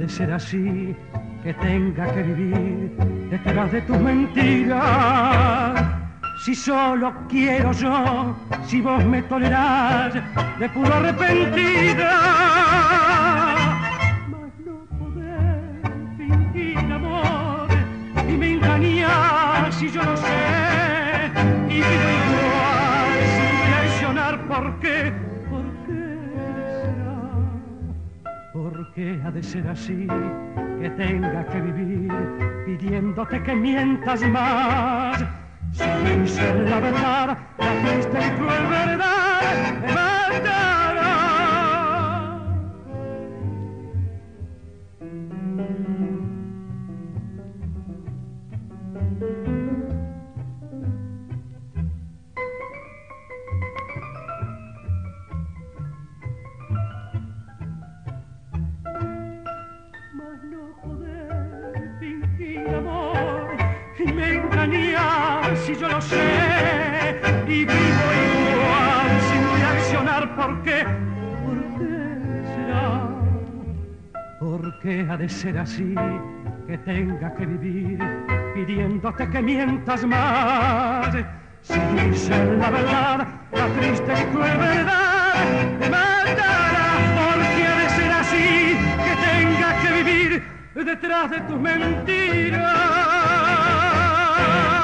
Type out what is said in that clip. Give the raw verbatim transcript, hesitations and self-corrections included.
de ser así, que tenga que vivir detrás de tus mentiras? Si solo quiero yo, si vos me tolerás de puro arrepentida. Mas no poder fingir amor y me engañas si yo lo sé, y vivo igual sin reaccionar. ¿Por qué? ¿Por qué será? ¿Por qué ha de ser así, que tenga que vivir pidiéndote que mientas más? Sin ser la verdad, la triste y cruel verdad me matará. Mas no poder fingir amor y me engañas si yo lo sé, y vivo igual sin reaccionar. ¿Por qué? ¿Por qué será? ¿Por qué ha de ser así, que tenga que vivir pidiéndote que mientas más? Sin ser la verdad, la triste y cruel verdad me matará. ¿Por qué ha de ser así, que tenga que vivir detrás de tus mentiras?